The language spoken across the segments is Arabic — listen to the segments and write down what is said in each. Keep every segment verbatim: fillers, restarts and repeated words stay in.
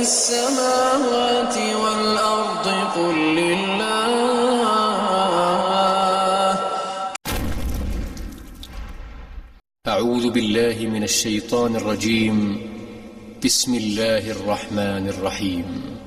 السماوات والأرض قل لله. أعوذ بالله من الشيطان الرجيم. بسم الله الرحمن الرحيم.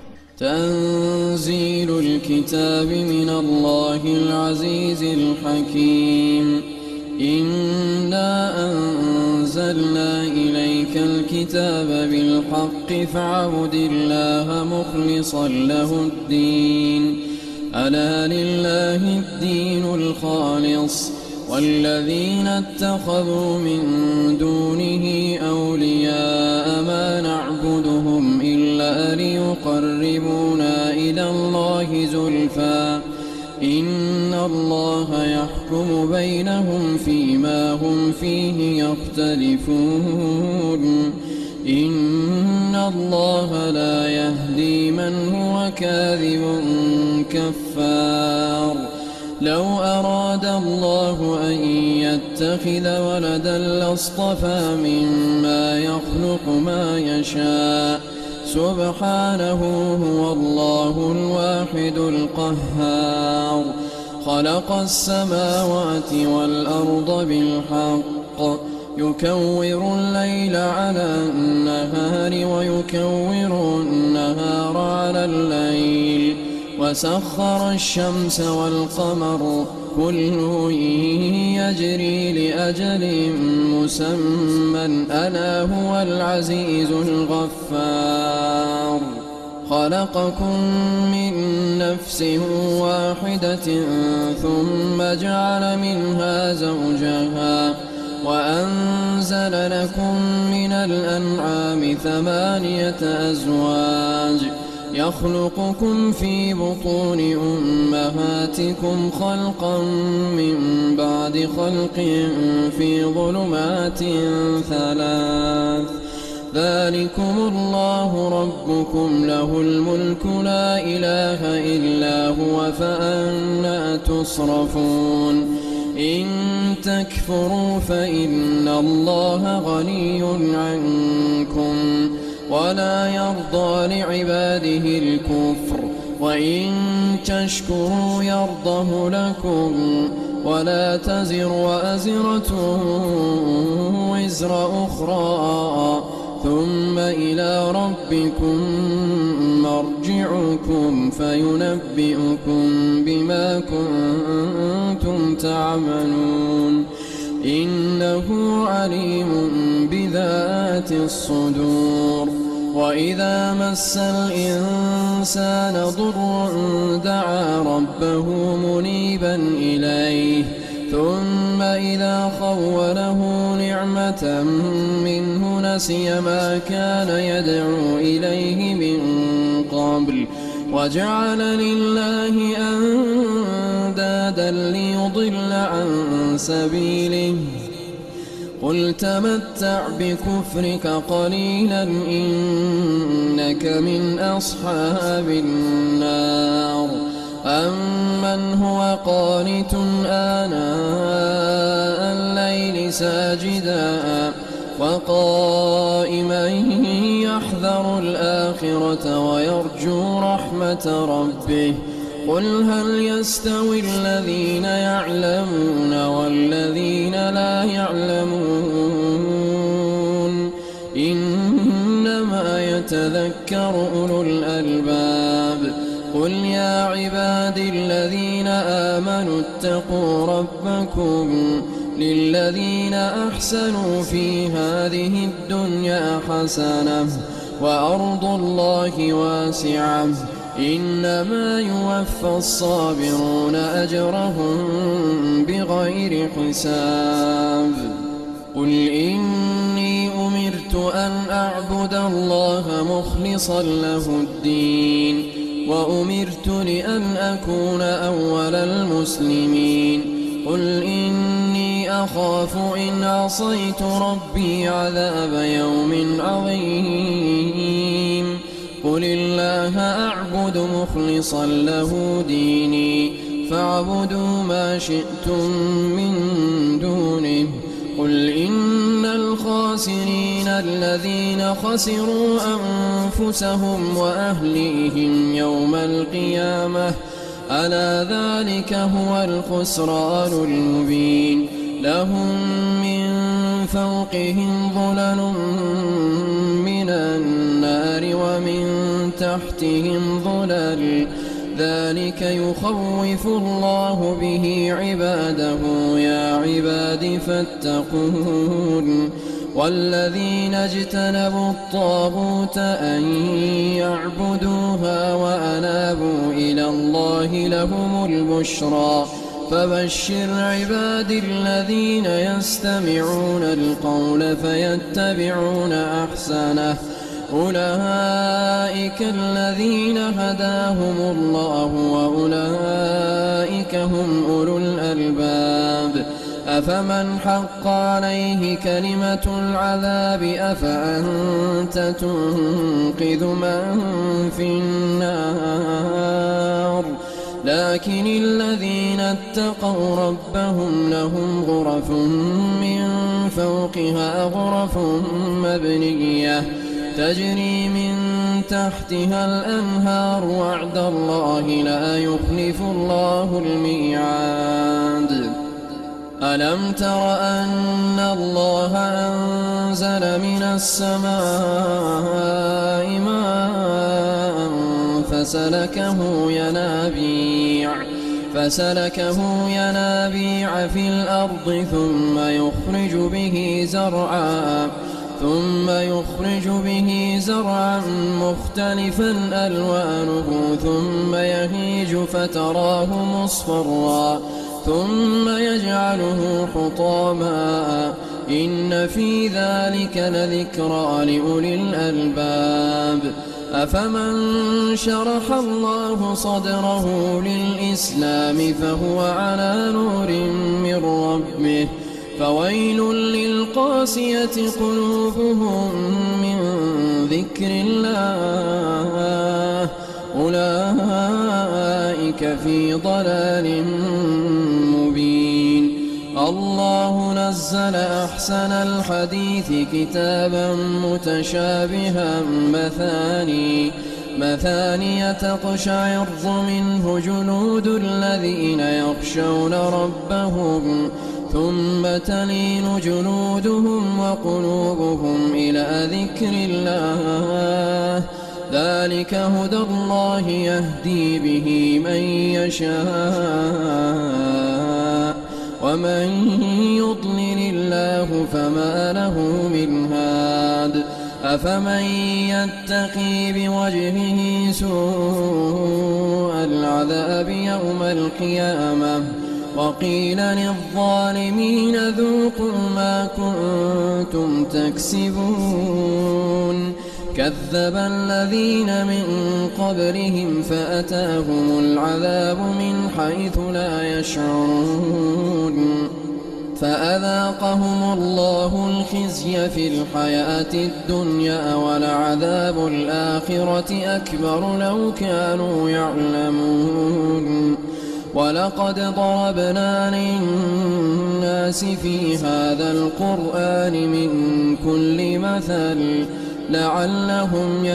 تنزيل الكتاب من الله العزيز الحكيم. إنا أنزلنا إليك الكتاب بالحق فاعبد الله مخلصا له الدين. ألا لله الدين الخالص والذين اتخذوا من دونه أولياء ما نعبدهم إلا ليقربونا إلى الله زلفى إن الله يحكم بينهم فيما هم فيه يختلفون. إن الله لا يهدي من هو كاذب كفار. لو أراد الله أن يتخذ ولدا لاصطفى مما يخلق ما يشاء سبحانه هو الله الواحد القهار. خلق السماوات والأرض بالحق يكور الليل على النهار ويكور النهار على الليل وسخر الشمس والقمر كل يجري لأجل مسمى ألا هو العزيز الغفار. خلقكم من نفس واحدة ثم جعل منها زوجها وأنزل لكم من الأنعام ثمانية أزواج يخلقكم في بطون أمهاتكم خلقا من بعد خلق في ظلمات ثلاث. ذلكم الله ربكم له الملك لا إله إلا هو فأنى تصرفون. إن تكفروا فإن الله غني عنكم ولا يرضى لعباده الكفر وإن تشكروا يرضه لكم ولا تزر وازرة وزر أخرى ثم إلى ربكم مرجعكم فينبئكم بما كنتم تعملون. إنه عليم بذات الصدور. وإذا مس الإنسان ضر دعا ربه منيبا إليه ثم إذا خوله نعمة منه نسي ما كان يدعو إليه من قبل وجعل لله أندادا ليضل عن سبيله. قل تمتع بكفرك قليلا إنك من أصحاب النار. أمن هو قانت آناء الليل ساجدا وقائما يحذر الآخرة ويرجو رحمة ربه. قل هل يستوي الذين يعلمون والذين لا يعلمون إنما يتذكر أولو الألباب. قل يا عبادي الذين آمنوا اتقوا ربكم للذين أحسنوا في هذه الدنيا حسنة وأرض الله واسعة إنما يوفى الصابرون أجرهم بغير حساب. قل إني أمرت أن أعبد الله مخلصا له الدين وأمرت لأن أكون أول المسلمين. قل إني أخاف إن عصيت ربي عذاب يوم عظيم. قل الله أعبد مخلصا له ديني فاعبدوا ما شئتم من دونه. قل إن الخاسرين الذين خسروا أنفسهم وأهليهم يوم القيامة ألا ذلك هو الخسران المبين لهم من فوقهم ظلل من النار ومن تحتهم ظلل ذلك يخوف الله به عباده يا عباد فاتقون والذين اجتنبوا الطاغوت أن يعبدوها وأنابوا إلى الله لهم البشرى فبشر عباد الذين يستمعون القول فيتبعون أحسنه أولئك الذين هداهم الله وأولئك هم أولو الألباب أفمن حق عليه كلمة العذاب أفأنت تنقذ من في النار لكن الذين اتقوا ربهم لهم غرف من فوقها غرف مبنية تجري من تحتها الأنهار وعد الله لا يخلف الله الميعاد ألم تر أن الله أنزل من السماء ماء فسلكه ينابيع فسلكه ينابيع في الأرض ثم يخرج به زرعا ثم يخرج به زرعا مختلفا ألوانه ثم يهيج فتراه مصفرا ثم يجعله حطاما إن في ذلك لذكرى لأولي الألباب أفمن شرح الله صدره للإسلام فهو على نور من ربه فويل للقاسية قلوبهم من ذكر الله أولئك في ضلال مبين الله نزل أحسن الحديث كتابا متشابها مثاني مثانية تقشعر منه جلود الذين يخشون ربهم ثم تلين جلودهم وقلوبهم إلى ذكر الله ذلك هدى الله يهدي به من يشاء ومن يضلل الله فما له من هاد أفمن يتقي بوجهه سوء العذاب يوم القيامة وقيل للظالمين ذوقوا ما كنتم تكسبون كذب الذين من قبلهم فأتاهم العذاب من حيث لا يشعرون فأذاقهم الله الخزي في الحياة الدنيا ولعذاب الآخرة أكبر لو كانوا يعلمون ولقد ضربنا للناس في هذا القرآن من كل مثل لعلهم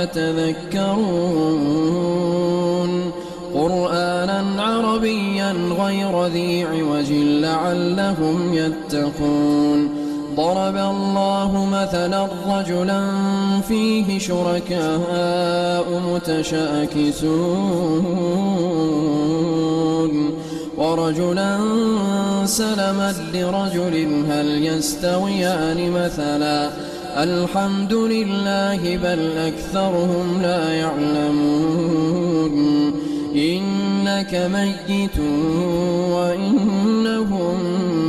يتذكرون قرآنا عربيا غير ذي عوج لعلهم يتقون ضرب الله مثلا رجلا فيه شركاء متشاكسون ورجلا سلما لرجل هل يستويان مثلا الحمد لله بل أكثرهم لا يعلمون إنك ميت وإنهم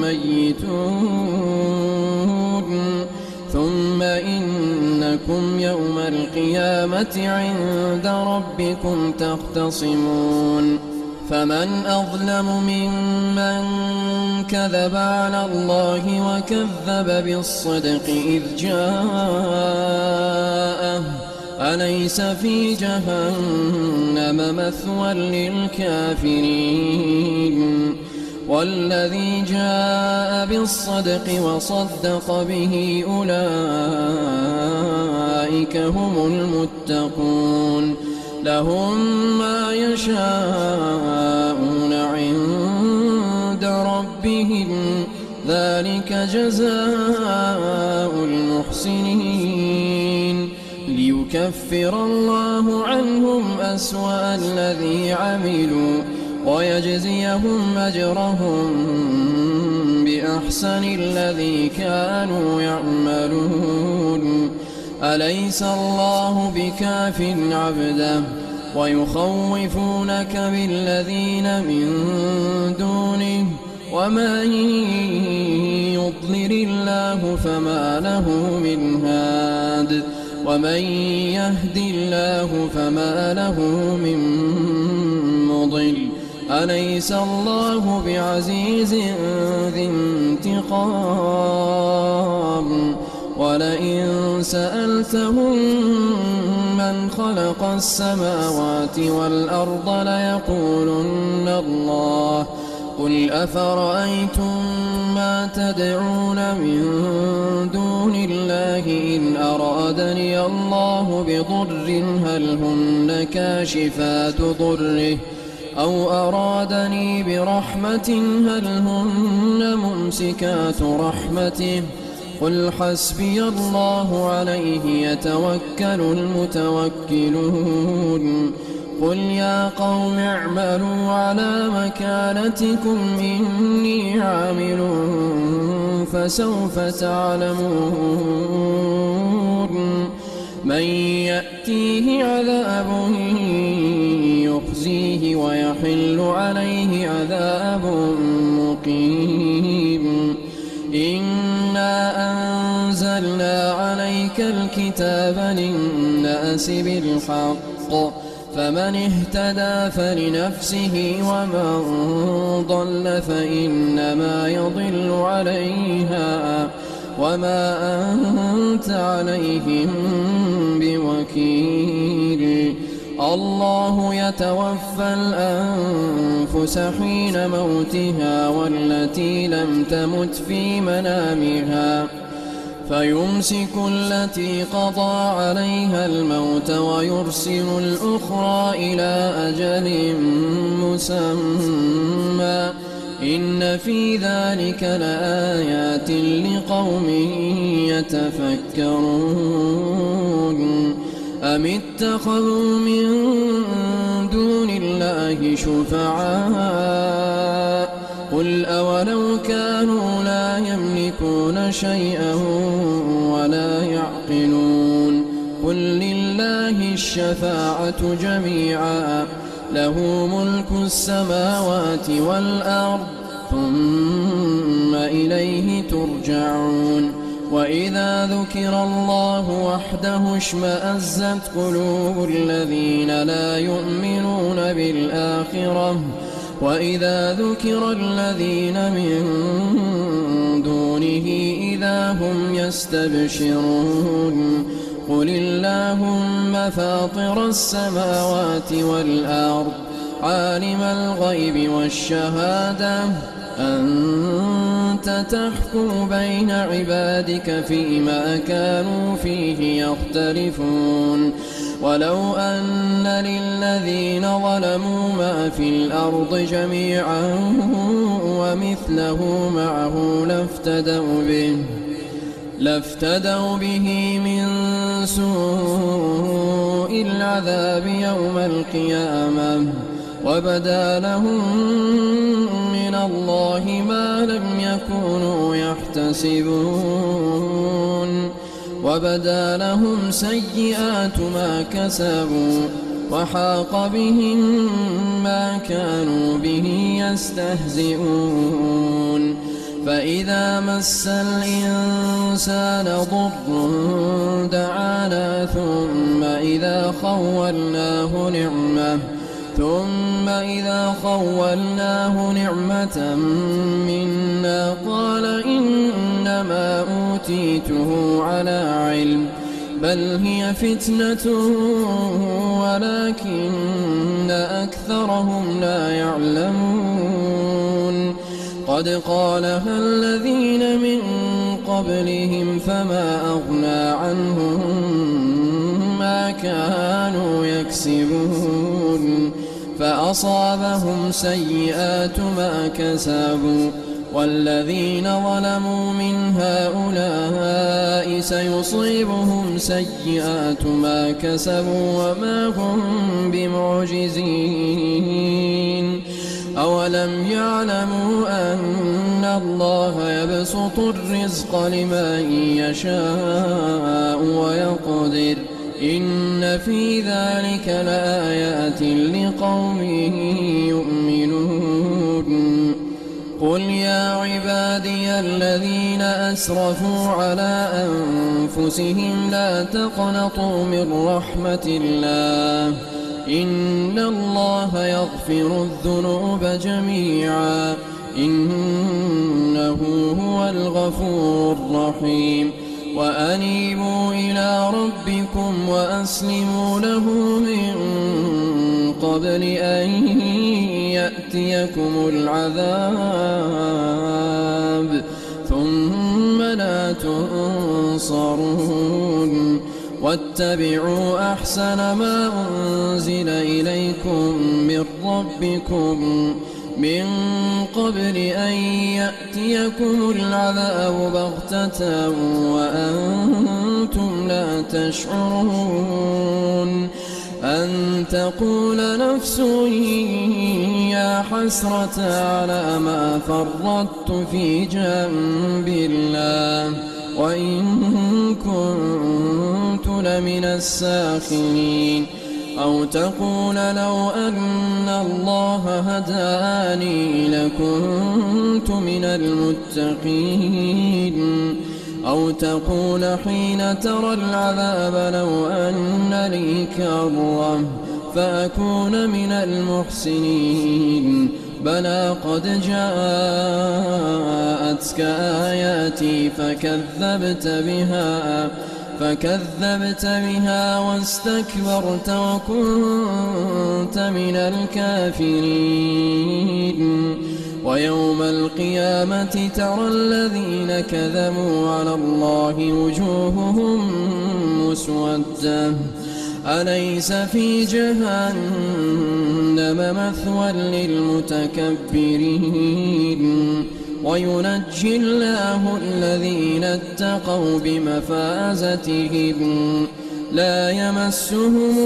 ميتون ثم إنكم يوم القيامة عند ربكم تختصمون فمن أظلم ممن كذب على الله وكذب بالصدق إذ جاءه أليس في جهنم مثوى للكافرين والذي جاء بالصدق وصدق به أولئك هم المتقون لهم ما يشاءون عند ربهم ذلك جزاء المحسنين ليكفر الله عنهم أسوأ الذي عملوا ويجزيهم أجرهم بأحسن الذي كانوا يعملون أليس الله بكاف عبده ويخوفونك بالذين من دونه ومن يضلل الله فما له من هاد ومن يهد الله فما له من مضل أليس الله بعزيز ذي انتقام ولئن سألتهم من خلق السماوات والأرض ليقولن الله قل أفرأيتم ما تدعون من دون الله إن أرادني الله بضر هل هن كاشفات ضره أو أرادني برحمة هل هن ممسكات رحمته قل حسبي الله عليه يتوكل المتوكلون قل يا قوم اعملوا على مكانتكم إني عامل فسوف تعلمون من يأتيه عذاب يخزيه ويحل عليه عذاب مقيم إنا أنزلنا عليك الكتاب للناس بالحق فمن اهتدى فلنفسه ومن ضل فإنما يضل عليها وما أنت عليهم بوكيل الله يتوفى الأنفس حين موتها والتي لم تمت في منامها فيمسك التي قضى عليها الموت ويرسل الأخرى إلى أجل مسمى إن في ذلك لآيات لقوم يتفكرون أم اتخذوا من دون الله شفعاء قل أولو كانوا لا يملكون شيئا ولا يعقلون قل لله الشفاعة جميعا له ملك السماوات والأرض ثم إليه ترجعون وإذا ذكر الله وحده اشمأزت قلوب الذين لا يؤمنون بالآخرة وإذا ذكر الذين من دونه إذا هم يستبشرون قل اللهم فاطر السماوات والأرض عالم الغيب والشهادة أنت تحكم بين عبادك فيما كانوا فيه يختلفون ولو أن للذين ظلموا ما في الأرض جميعا ومثله معه لافتدوا به لافتدوا به من سوء العذاب يوم القيامة وبدا لهم من الله ما لم يكونوا يحتسبون وبدا لهم سيئات ما كسبوا وحاق بهم ما كانوا به يستهزئون فإذا مس الإنسان ضر دعانا ثم إذا خولناه نعمة ثم إذا خولناه نعمة منا قال إنما أوتيته على علم بل هي فتنة ولكن أكثرهم لا يعلمون قد قالها الذين من قبلهم فما أغنى عنهم ما كانوا يكسبون فأصابهم سيئات ما كسبوا والذين ظلموا من هؤلاء سيصيبهم سيئات ما كسبوا وما هم بمعجزين أولم يعلموا أن الله يبسط الرزق لمن يشاء ويقدر إن في ذلك لآيات لقوم يؤمنون قل يا عبادي الذين أسرفوا على أنفسهم لا تقنطوا من رحمة الله إن الله يغفر الذنوب جميعا إنه هو الغفور الرحيم وأنيبوا إلى ربكم وأسلموا له من قبل أن يأتيكم العذاب ثم لا تنصرون واتبعوا أحسن ما أنزل إليكم من ربكم من قبل أن يأتيكم العذاب بغتة وأنتم لا تشعرون أن تقول نفس يا حسرة على ما فرطت في جنب الله وإن كنت لمن الساخرين أو تقول لو أن الله هداني لكنت من المتقين أو تقول حين ترى العذاب لو أن لي كرة فأكون من المحسنين بلى قد جاءتك آياتي فكذبت بها فكذبت بها واستكبرت وكنت من الكافرين ويوم القيامة ترى الذين كذبوا على الله وجوههم مسودة أليس في جهنم مثوى للمتكبرين وينجي الله الذين اتقوا بمفازتهم لا يمسهم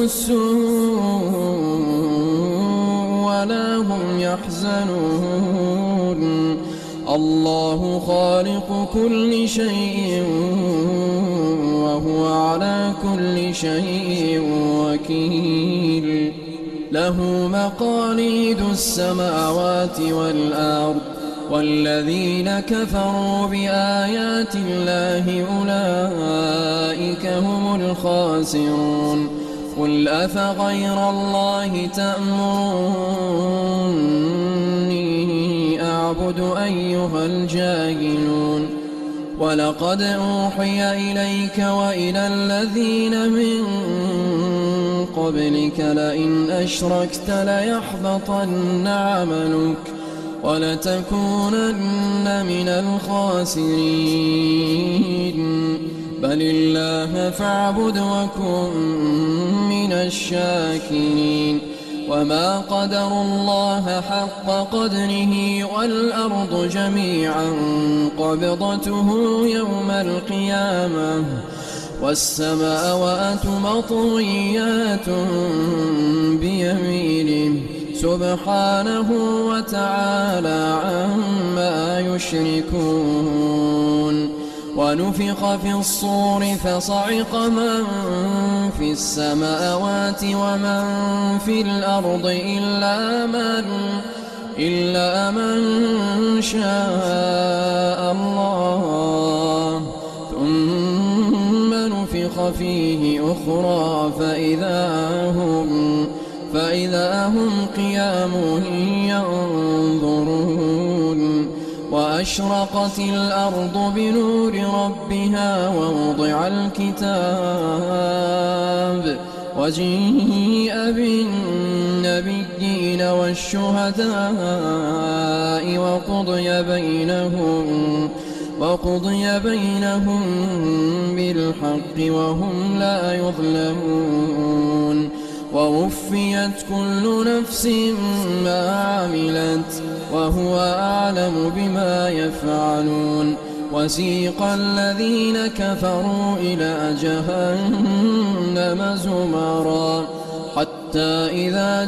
السوء ولا هم يحزنون الله خالق كل شيء وهو على كل شيء وكيل له مقاليد السماوات والأرض والذين كفروا بآيات الله أولئك هم الخاسرون قل أفغير الله تأمروني أعبد أيها الجاهلون ولقد أوحي إليك وإلى الذين من قبلك لئن أشركت ليحبطن عملك ولتكونن من الخاسرين بل الله فاعبد وكن من الشاكرين وما قدروا الله حق قدره والأرض جميعا قبضته يوم القيامة والسماوات مطويات بيمينه سبحانه وتعالى عما يشركون ونفخ في الصور فصعق من في السماوات ومن في الأرض إلا من إلا من شاء الله ثم نفخ فيه أخرى فإذا هم فإذا هم قيام ينظرون وأشرقت الأرض بنور ربها ووضع الكتاب وجيء بالنبيين والشهداء وقضي بينهم وقضي بينهم بالحق وهم لا يظلمون ووفيت كل نفس ما عملت وهو أعلم بما يفعلون وسيق الذين كفروا إلى جهنم زمرا حتى إذا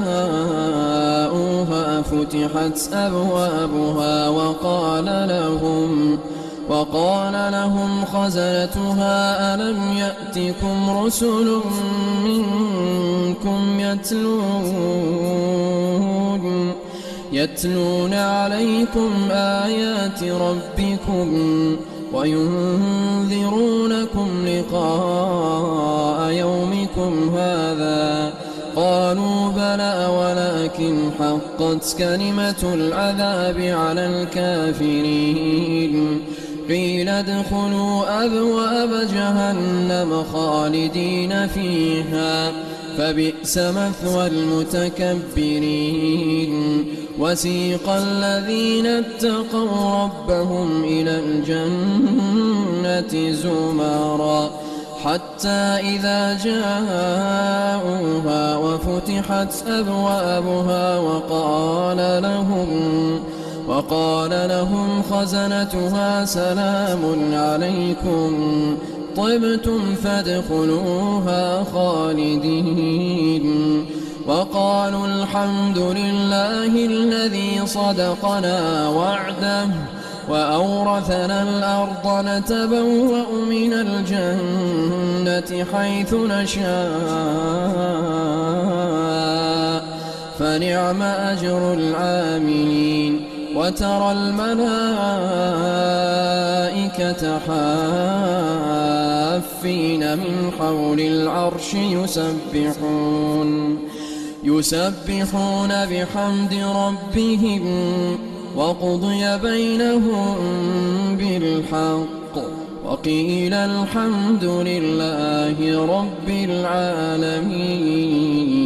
جاءوها فتحت أبوابها وقال لهم وقال لهم خزنتها ألم يأتكم رسل منكم يتلون يتلون عليكم آيات ربكم وينذرونكم لقاء يومكم هذا قالوا بلى ولكن حقت كلمة العذاب على الكافرين قيل ادخلوا أبواب جهنم خالدين فيها فبئس مثوى المتكبرين وسيق الذين اتقوا ربهم إلى الجنة زمرا حتى إذا جاءوها وفتحت أبوابها وقال لهم وقال لهم خزنتها سلام عليكم طبتم فادخلوها خالدين وقالوا الحمد لله الذي صدقنا وعده وأورثنا الأرض نتبوأ من الجنة حيث نشاء فنعم أجر العاملين وترى الملائكة حافين من حول العرش يسبحون يسبحون بحمد ربهم وقضي بينهم بالحق وقيل الحمد لله رب العالمين.